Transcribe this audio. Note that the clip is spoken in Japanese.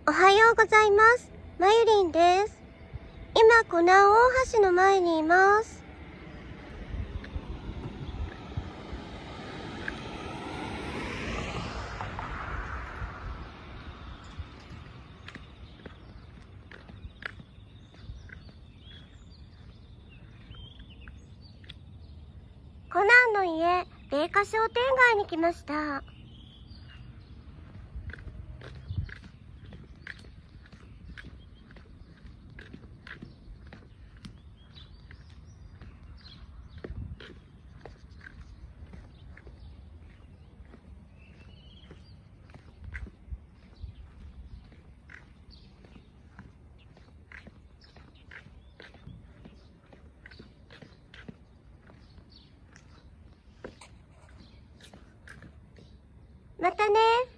おはようございます。まゆりんです。今、湖南大橋の前にいます。湖南の家、米花商店街に来ました。またね。